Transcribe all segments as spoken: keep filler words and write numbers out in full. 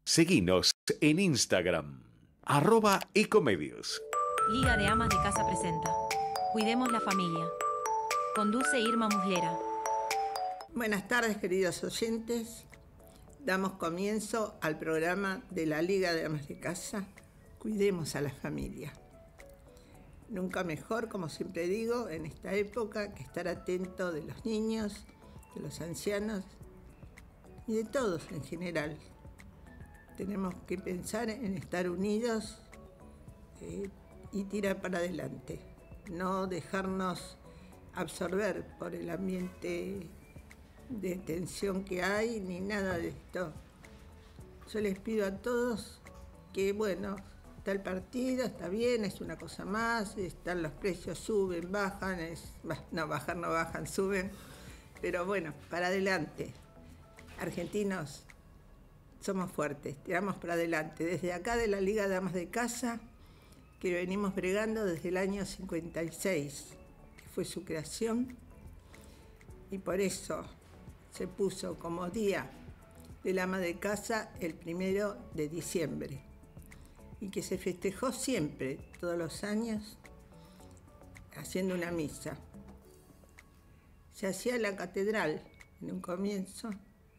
Seguinos en Instagram, arroba ecomedios. Liga de Amas de Casa presenta Cuidemos la Familia. Conduce Irma Muslera. Buenas tardes, queridos oyentes. Damos comienzo al programa de la Liga de Amas de Casa, Cuidemos a la Familia. Nunca mejor, como siempre digo, en esta época, que estar atento de los niños, de los ancianos y de todos en general. Tenemos que pensar en estar unidos eh, y tirar para adelante. No dejarnos absorber por el ambiente de tensión que hay, ni nada de esto. Yo les pido a todos que, bueno, está el partido, está bien, es una cosa más, están los precios, suben, bajan, es, no, bajar no bajan, suben, pero bueno, para adelante. Argentinos, somos fuertes, tiramos para adelante. Desde acá de la Liga de Amas de Casa, que venimos bregando desde el año cincuenta y seis, que fue su creación, y por eso se puso como día del ama de casa el primero de diciembre, y que se festejó siempre, todos los años, haciendo una misa. Se hacía en la catedral en un comienzo,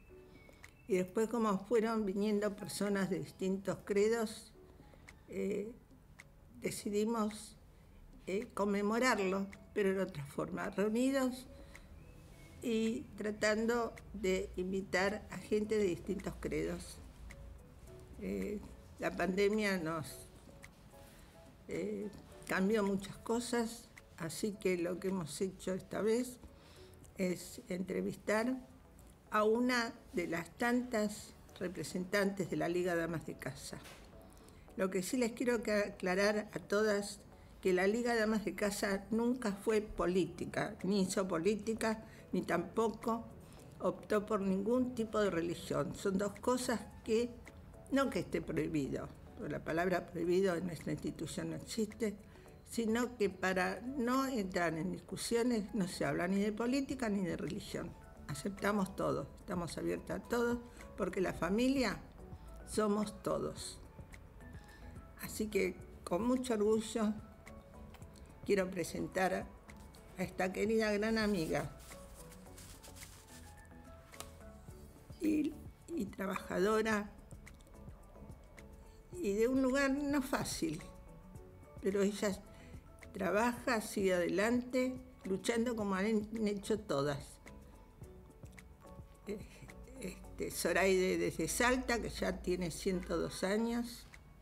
y después, como fueron viniendo personas de distintos credos, eh, decidimos eh, conmemorarlo, pero de otra forma, reunidos y tratando de invitar a gente de distintos credos. Eh, la pandemia nos eh, cambió muchas cosas, así que lo que hemos hecho esta vez es entrevistar a una de las tantas representantes de la Liga de Amas de Casa. Lo que sí les quiero aclarar a todas, que la Liga de Amas de Casa nunca fue política, ni hizo política, ni tampoco optó por ningún tipo de religión. Son dos cosas que, no que esté prohibido, porque la palabra prohibido en nuestra institución no existe, sino que para no entrar en discusiones no se habla ni de política ni de religión. Aceptamos todo, estamos abiertos a todos, porque la familia somos todos. Así que con mucho orgullo quiero presentar a esta querida gran amiga y, y trabajadora, y de un lugar no fácil, pero ella trabaja, sigue adelante, luchando como han hecho todas. Este, Zoraide desde Salta, que ya tiene ciento dos años,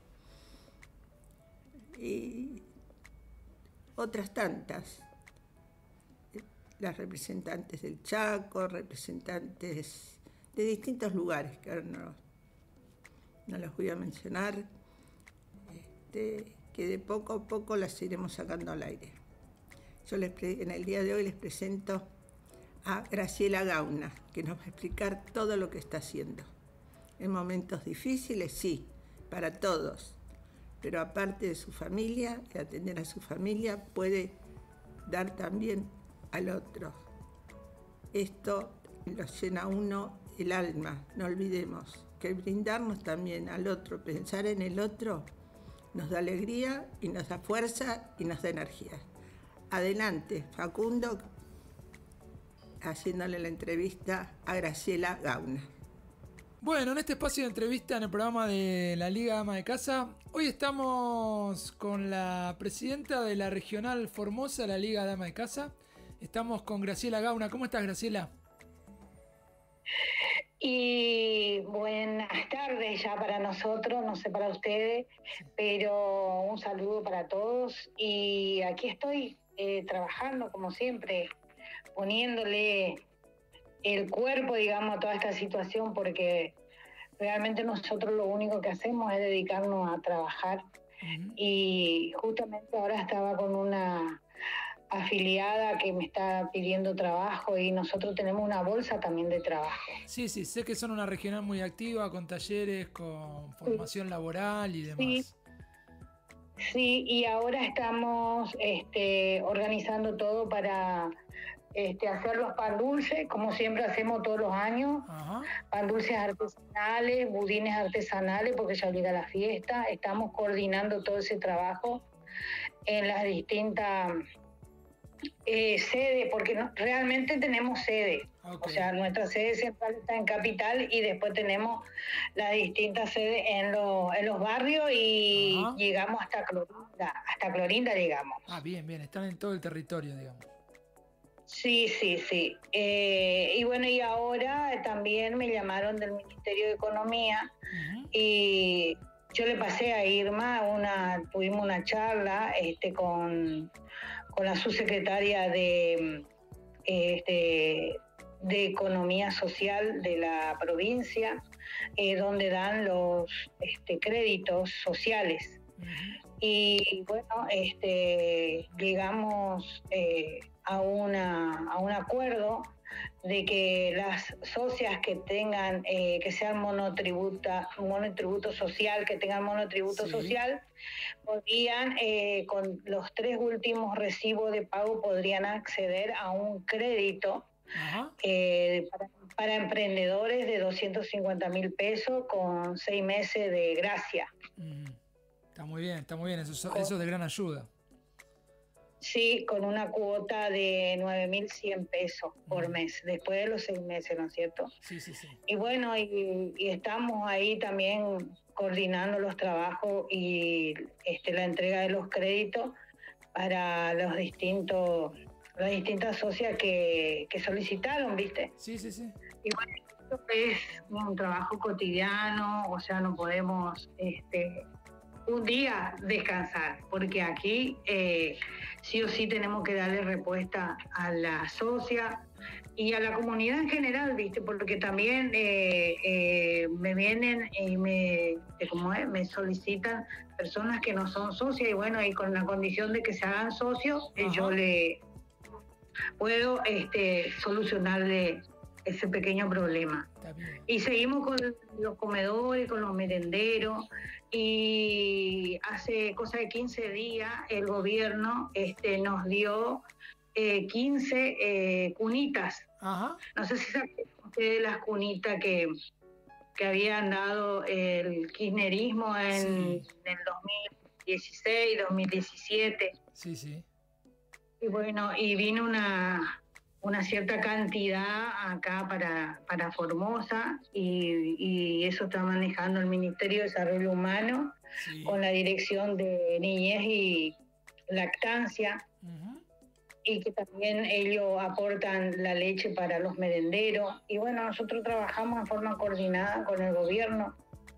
y otras tantas, las representantes del Chaco, representantes de distintos lugares, que ahora no, no los voy a mencionar, este, que de poco a poco las iremos sacando al aire. Yo les pre- en el día de hoy les presento a Graciela Gauna, que nos va a explicar todo lo que está haciendo. En momentos difíciles, sí, para todos, pero aparte de su familia, de atender a su familia, puede dar también al otro. Esto lo llena a uno el alma, no olvidemos que brindarnos también al otro, pensar en el otro, nos da alegría y nos da fuerza y nos da energía. Adelante, Facundo, haciéndole la entrevista a Graciela Gauna. Bueno, en este espacio de entrevista en el programa de la Liga Ama de Casa, hoy estamos con la presidenta de la Regional Formosa, la Liga de Ama de Casa. Estamos con Graciela Gauna. ¿Cómo estás, Graciela? Y buenas tardes ya para nosotros, no sé para ustedes, pero un saludo para todos. Y aquí estoy eh, trabajando como siempre, poniéndole el cuerpo, digamos, a toda esta situación, porque realmente nosotros lo único que hacemos es dedicarnos a trabajar. Uh-huh. Y justamente ahora estaba con una afiliada que me está pidiendo trabajo y nosotros tenemos una bolsa también de trabajo. Sí, sí, sé que son una regional muy activa, con talleres, con formación sí. laboral y demás. Sí. Sí, y ahora estamos este, organizando todo para este, hacer los pan dulces, como siempre hacemos todos los años. Ajá. Pan dulces artesanales, budines artesanales, porque ya llega la fiesta. Estamos coordinando todo ese trabajo en las distintas eh, sedes, porque no, realmente tenemos sede. Okay. O sea, nuestra sede central está en Capital y después tenemos las distintas sedes en, lo, en los barrios y Ajá. llegamos hasta Clorinda. Hasta Clorinda llegamos. Ah, bien, bien, están en todo el territorio, digamos. Sí, sí, sí. Eh, y bueno, y ahora también me llamaron del Ministerio de Economía uh-huh. y yo le pasé a Irma, una, tuvimos una charla este, con, con la subsecretaria de, este, de Economía Social de la provincia, eh, donde dan los este, créditos sociales. Uh-huh. Y bueno, este, llegamos eh, a, una, a un acuerdo de que las socias que tengan, eh, que sean monotributa, monotributo social, que tengan monotributo sí. social, podrían, eh, con los tres últimos recibos de pago, podrían acceder a un crédito eh, para, para emprendedores de doscientos cincuenta mil pesos con seis meses de gracia. Mm. Está muy bien, está muy bien, eso, eso es de gran ayuda. Sí, con una cuota de nueve mil cien pesos por mes, después de los seis meses, ¿no es cierto? Sí, sí, sí. Y bueno, y, y estamos ahí también coordinando los trabajos y este, la entrega de los créditos para los distintos, las distintas socias que, que solicitaron, ¿viste? Sí, sí, sí. Y bueno, esto es un trabajo cotidiano, o sea, no podemos... este un día descansar, porque aquí eh, sí o sí tenemos que darle respuesta a la socia y a la comunidad en general, ¿viste? Porque también eh, eh, me vienen y me, ¿cómo es? me solicitan personas que no son socias y bueno, y con la condición de que se hagan socios, eh, yo le puedo este, solucionarle ese pequeño problema. Y seguimos con los comedores, con los merenderos, y hace cosa de quince días el gobierno este, nos dio eh, quince eh, cunitas. Ajá. No sé si saben ustedes las cunitas que, que habían dado el kirchnerismo en, sí. en el dos mil dieciséis, dos mil diecisiete. Sí, sí. Y bueno, y vino una... una cierta cantidad acá para, para Formosa y, y eso está manejando el Ministerio de Desarrollo Humano sí. con la Dirección de Niñez y Lactancia uh-huh. y que también ellos aportan la leche para los merenderos y bueno, nosotros trabajamos en forma coordinada con el gobierno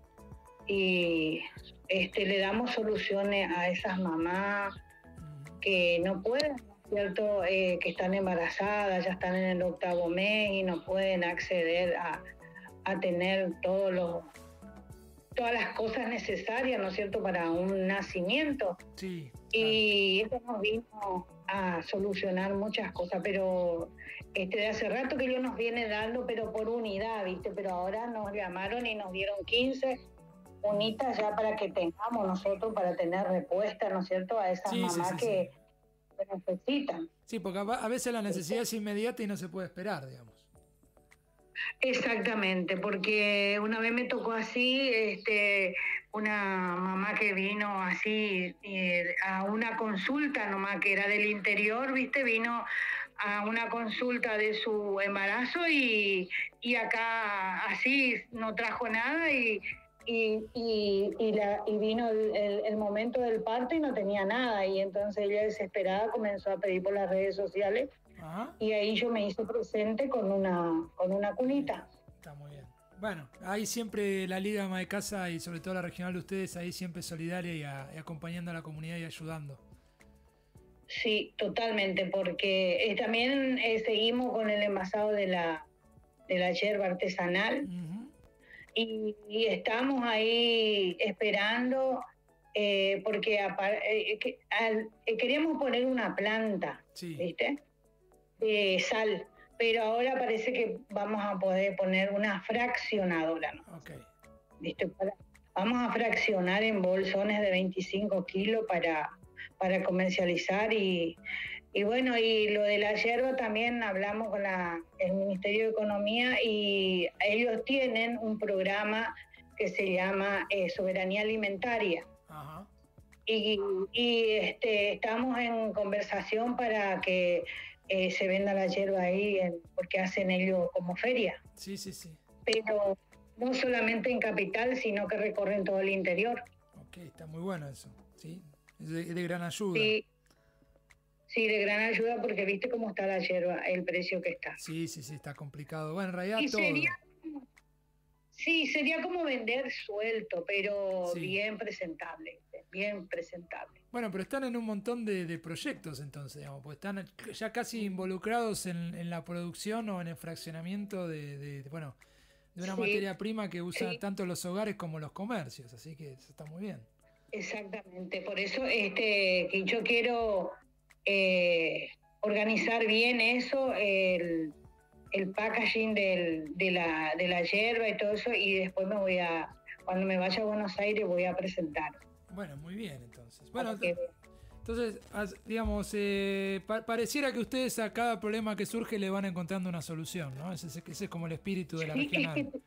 y este, le damos soluciones a esas mamás uh-huh. que no pueden cierto eh, que están embarazadas, ya están en el octavo mes y no pueden acceder a, a tener todos los todas las cosas necesarias, ¿no es cierto?, para un nacimiento. Sí. Y claro. Eso nos vino a solucionar muchas cosas, pero este de hace rato que ellos nos viene dando, pero por unidad, ¿viste? Pero ahora nos llamaron y nos dieron quince unitas ya para que tengamos nosotros, para tener respuesta, ¿no es cierto?, a esas sí, mamás sí, sí, que... Sí. necesitan. Sí, porque a veces la necesidad es inmediata y no se puede esperar, digamos. Exactamente, porque una vez me tocó así, este, una mamá que vino así eh, a una consulta nomás, que era del interior, ¿viste? Vino a una consulta de su embarazo y, y acá así no trajo nada y Y, y, y, la, y vino el, el, el momento del parto y no tenía nada y entonces ella desesperada comenzó a pedir por las redes sociales. Ajá. Y ahí yo me hice presente con una, con una cunita. Está muy bien. Bueno, ahí siempre la Liga Ama de Casa y sobre todo la regional de ustedes ahí siempre solidaria y, a, y acompañando a la comunidad y ayudando. Sí, totalmente, porque eh, también eh, seguimos con el envasado de la, de la yerba artesanal. Uh-huh. Y, y estamos ahí esperando eh, porque eh, que, al, eh, queríamos poner una planta, sí. ¿viste? De sal, pero ahora parece que vamos a poder poner una fraccionadora, ¿no? Okay. ¿Viste? Para, vamos a fraccionar en bolsones de veinticinco kilos para, para comercializar y, y bueno, y lo de la yerba también hablamos con la, el Ministerio de Economía y ellos tienen un programa que se llama eh, Soberanía Alimentaria. Ajá. Y, y este, estamos en conversación para que eh, se venda la yerba ahí, en, porque hacen ellos como feria. Sí, sí, sí. Pero no solamente en Capital, sino que recorren todo el interior. Ok, está muy bueno eso, ¿sí? Es de, de gran ayuda. Sí, sí, de gran ayuda porque viste cómo está la yerba, el precio que está. Sí, sí, sí, está complicado. Bueno, en realidad Y todo. sería, sí, sería como vender suelto, pero Sí. bien presentable, bien presentable. Bueno, pero están en un montón de, de proyectos entonces, digamos, porque están ya casi involucrados en, en la producción o en el fraccionamiento de, de- de, bueno, de una Sí, materia prima que usan sí. tanto los hogares como los comercios, así que eso está muy bien. Exactamente, por eso este, que yo quiero eh, organizar bien eso, el, el packaging del, de, la, de la yerba y todo eso, y después me voy a, cuando me vaya a Buenos Aires voy a presentar. Bueno, muy bien entonces. Bueno, Para que- entonces, as- digamos, eh, pa- pareciera que ustedes a cada problema que surge le van encontrando una solución, ¿no? Ese, es- ese es como el espíritu de la Sí, es regional. que,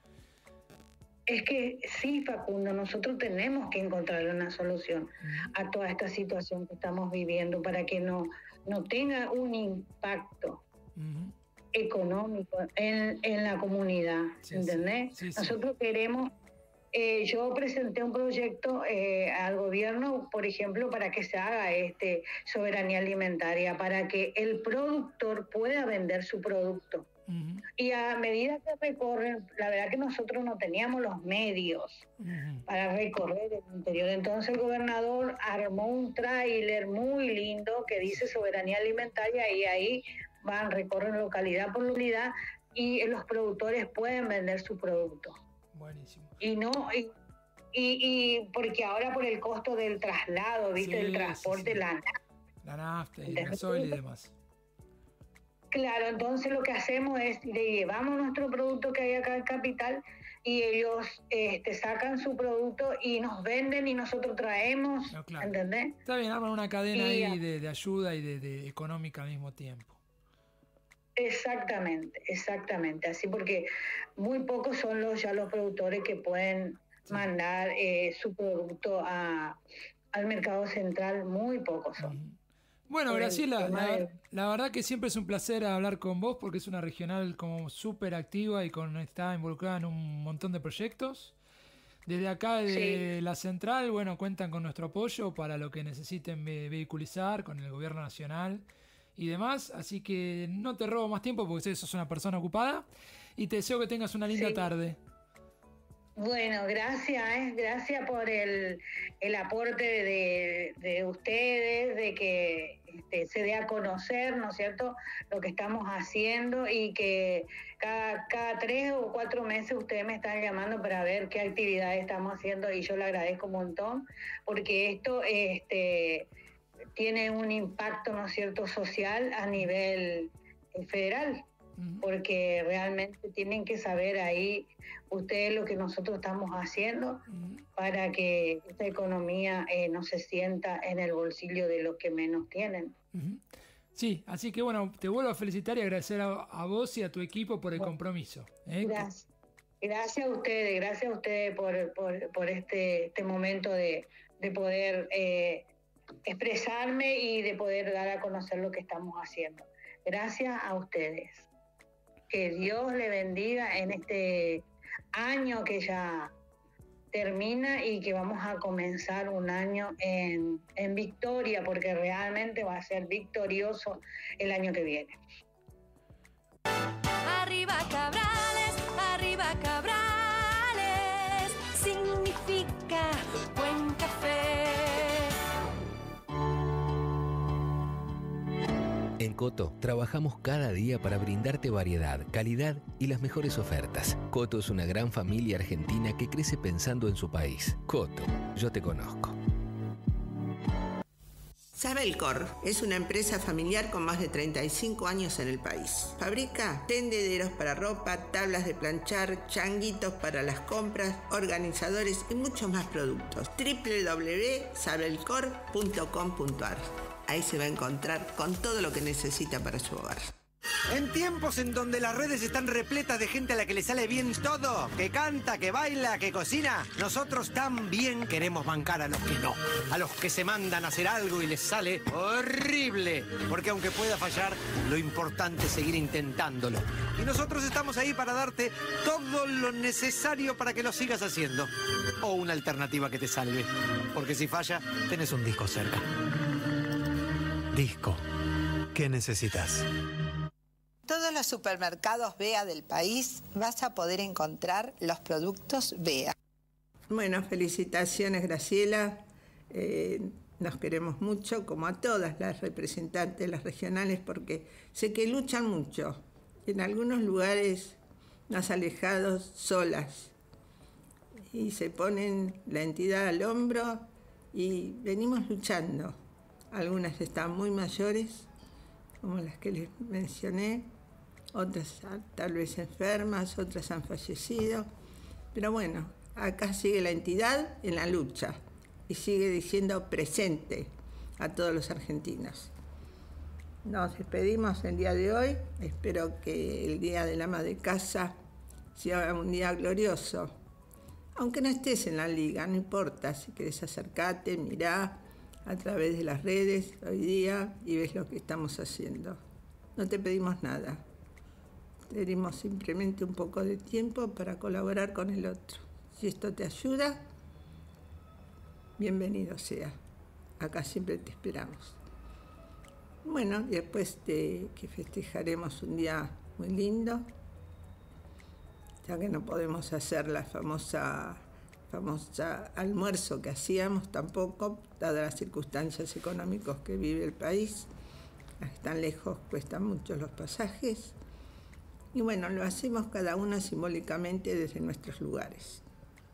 es que sí, Facundo, nosotros tenemos que encontrar una solución a toda esta situación que estamos viviendo para que no, no tenga un impacto Ujú. económico en, en la comunidad, Sí, ¿entendés? sí, sí, sí. Nosotros queremos, eh, yo presenté un proyecto eh, al gobierno, por ejemplo, para que se haga este soberanía alimentaria, para que el productor pueda vender su producto. Ujú. Y a medida que recorren, la verdad que nosotros no teníamos los medios Ujú. para recorrer el interior. Entonces el gobernador armó un tráiler muy lindo que dice soberanía alimentaria y ahí van, recorren localidad por localidad y los productores pueden vender su producto. Buenísimo. Y no, y, y, y porque ahora por el costo del traslado, viste, Sí, del transporte, sí, sí. la La nafta y el ¿Entendés? gasoil y demás. Claro, entonces lo que hacemos es le llevamos nuestro producto que hay acá en Capital y ellos este, sacan su producto y nos venden y nosotros traemos, No, claro. ¿entendés? Está bien, arman una cadena Y- ahí de, de ayuda y de, de económica al mismo tiempo. Exactamente, exactamente, así porque muy pocos son los ya los productores que pueden Sí. mandar eh, su producto a, al mercado central, muy pocos son. Ujú. Bueno, Por el Graciela, tema la, de- la verdad que siempre es un placer hablar con vos porque es una regional como súper activa y con, está involucrada en un montón de proyectos. Desde acá de Sí. la central, bueno, cuentan con nuestro apoyo para lo que necesiten ve- vehiculizar con el gobierno nacional y demás. Así que no te robo más tiempo porque sé que sos una persona ocupada y te deseo que tengas una linda Sí. tarde. Bueno, gracias, ¿eh? Gracias por el, el aporte de, de ustedes, de que este, se dé a conocer, ¿no es cierto?, lo que estamos haciendo y que cada, cada tres o cuatro meses ustedes me están llamando para ver qué actividades estamos haciendo y yo le agradezco un montón porque esto este, tiene un impacto, ¿no es cierto?, social a nivel eh, federal. Ujú. Porque realmente tienen que saber ahí ustedes lo que nosotros estamos haciendo Ujú. para que esta economía eh, no se sienta en el bolsillo de los que menos tienen. Ujú. Sí, así que bueno, te vuelvo a felicitar y agradecer a, a vos y a tu equipo por el Bueno, compromiso. ¿eh? Gracias. Gracias a ustedes, gracias a ustedes por, por, por este, este momento de, de poder eh, expresarme y de poder dar a conocer lo que estamos haciendo. Gracias a ustedes. Que Dios le bendiga en este año que ya termina y que vamos a comenzar un año en, en victoria, porque realmente va a ser victorioso el año que viene. Arriba Cabrales, arriba Cabrales, significa buen café. En Coto trabajamos cada día para brindarte variedad, calidad y las mejores ofertas. Coto es una gran familia argentina que crece pensando en su país. Coto, yo te conozco. Sabelcor es una empresa familiar con más de treinta y cinco años en el país. Fabrica tendederos para ropa, tablas de planchar, changuitos para las compras, organizadores y muchos más productos. doble u doble u doble u punto sabelcor punto com punto a r. ahí se va a encontrar con todo lo que necesita para su hogar. En tiempos en donde las redes están repletas de gente a la que le sale bien todo, que canta, que baila, que cocina, nosotros también queremos bancar a los que no, a los que se mandan a hacer algo y les sale horrible, porque aunque pueda fallar, lo importante es seguir intentándolo. Y nosotros estamos ahí para darte todo lo necesario para que lo sigas haciendo, o una alternativa que te salve, porque si falla, tenés un disco cerca. Disco. ¿Qué necesitas? Todos los supermercados B E A del país vas a poder encontrar los productos B E A. Bueno, felicitaciones, Graciela. Eh, nos queremos mucho, como a todas las representantes, las regionales, porque sé que luchan mucho. En algunos lugares más alejados, solas. Y se ponen la entidad al hombro y venimos luchando. Algunas están muy mayores, como las que les mencioné. Otras tal vez enfermas, otras han fallecido. Pero bueno, acá sigue la entidad en la lucha y sigue diciendo presente a todos los argentinos. Nos despedimos el día de hoy. Espero que el Día del Ama de Casa sea un día glorioso. Aunque no estés en la liga, no importa. Si querés acercarte, mirá a través de las redes hoy día y ves lo que estamos haciendo. No te pedimos nada. Pedimos simplemente un poco de tiempo para colaborar con el otro. Si esto te ayuda, bienvenido sea. Acá siempre te esperamos. Bueno, después de que festejaremos un día muy lindo, ya que no podemos hacer la famosa, famosa almuerzo que hacíamos tampoco, dadas las circunstancias económicas que vive el país. Están lejos, cuestan mucho los pasajes. Y bueno, lo hacemos cada uno simbólicamente desde nuestros lugares.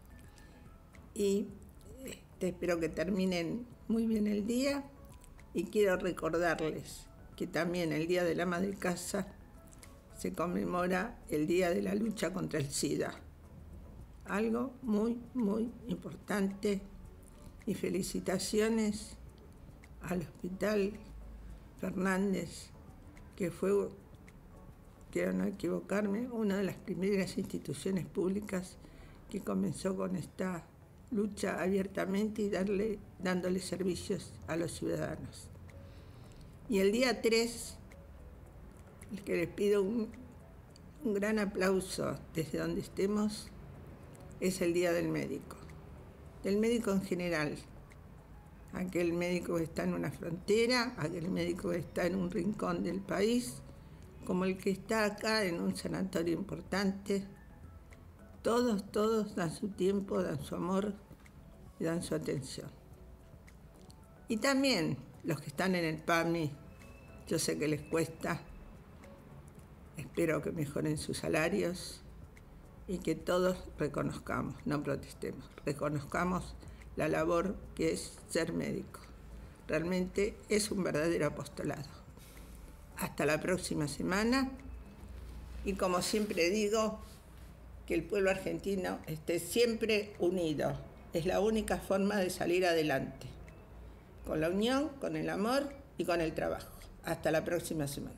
Y este, espero que terminen muy bien el día y quiero recordarles que también el Día del Ama de Casa se conmemora el Día de la Lucha contra el SIDA. Algo muy, muy importante, y felicitaciones al Hospital Fernández, que fue, quiero no equivocarme, una de las primeras instituciones públicas que comenzó con esta lucha abiertamente y darle, dándole servicios a los ciudadanos. Y el día tres, el que les pido un, un gran aplauso desde donde estemos, es el Día del Médico. Del médico en general. Aquel médico que está en una frontera, aquel médico que está en un rincón del país, como el que está acá en un sanatorio importante. Todos, todos dan su tiempo, dan su amor y dan su atención. Y también los que están en el PAMI, yo sé que les cuesta, espero que mejoren sus salarios y que todos reconozcamos, no protestemos, reconozcamos la labor que es ser médico. Realmente es un verdadero apostolado. Hasta la próxima semana y como siempre digo, que el pueblo argentino esté siempre unido. Es la única forma de salir adelante. Con la unión, con el amor y con el trabajo. Hasta la próxima semana.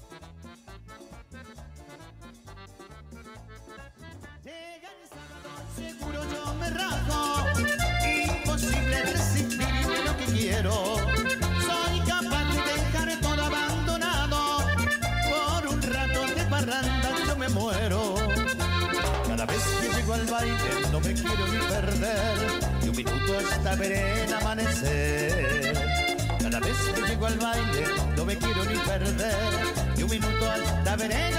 Seguro yo me rajo, imposible resistirme lo que quiero. Soy capaz de dejar todo abandonado. Por un rato de parranda yo me muero. Cada vez que llego al baile no me quiero ni perder, y un minuto hasta ver el amanecer. Cada vez que llego al baile no me quiero ni perder, y un minuto hasta ver el